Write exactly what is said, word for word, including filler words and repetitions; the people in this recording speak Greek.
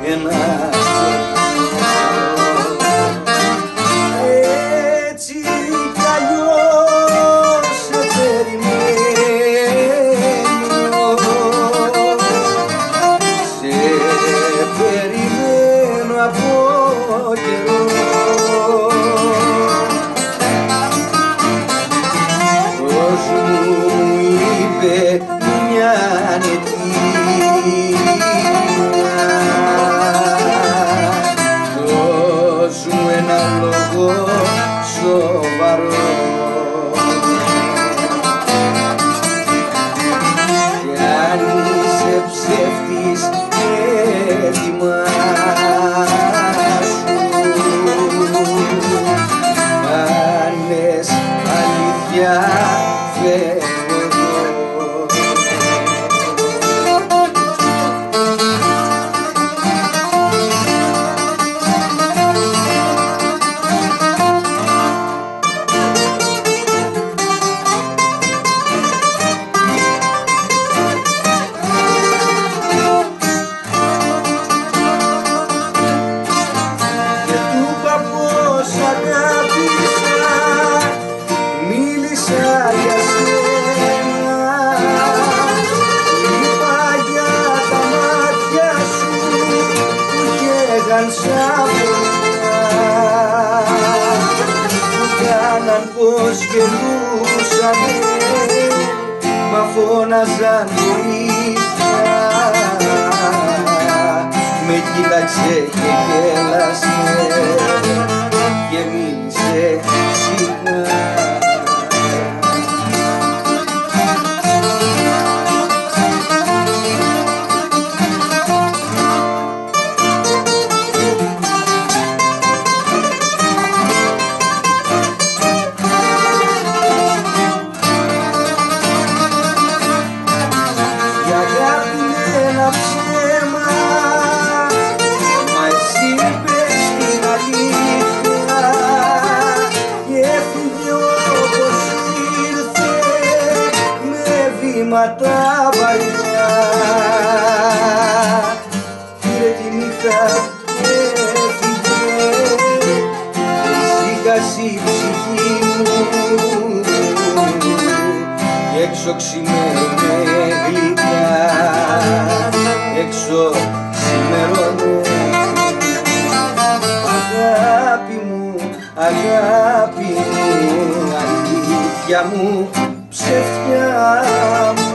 ένα έτσι κι αλλιώς σε περιμένω, σε περιμένω από καιρό. Πώς μου είπε μια νετία, δώσ' μου ένα λόγο σοβαρό, κι αν είσαι ψεύτης ετοιμάσου, αν λες αλήθεια φεύγω εγώ. Για σένα είπα για τα μάτια σου που καίγαν σαν φωτιά, που κάναν πως γελούσανε μα φώναζαν βοήθεια. Με κοίταξε και γέλασε και μίλησε συχνά. Τα βαριά πήρε τη νύχτα και έφυγε και ησύχασε η ψυχή μου κι έξω ξημέρωνε γλυκά, έξω ξημερώνε. Αγάπη μου, αγάπη μου, αλήθεια μου, ψευτιά μου.